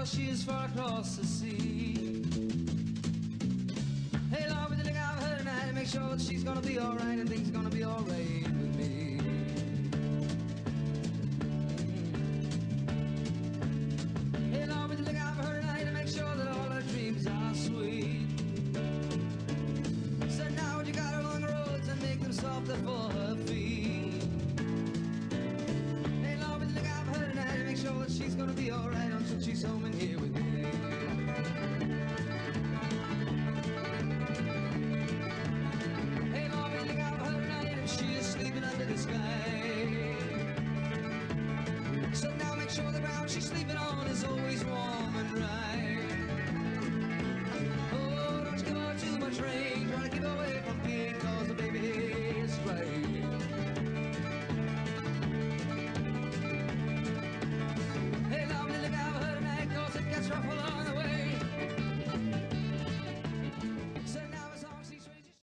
she is far across the sea. Hey Lord, would you look out for her tonight and make sure that she's gonna be alright and things are gonna be alright with me. Hey Lord, would you look out for her tonight and make sure that all her dreams are sweet. So now would you guide her along the roads and make them softer for her feet. Hey Lord, would you look out for her tonight and make sure that she's gonna be alright until she's home and here with me.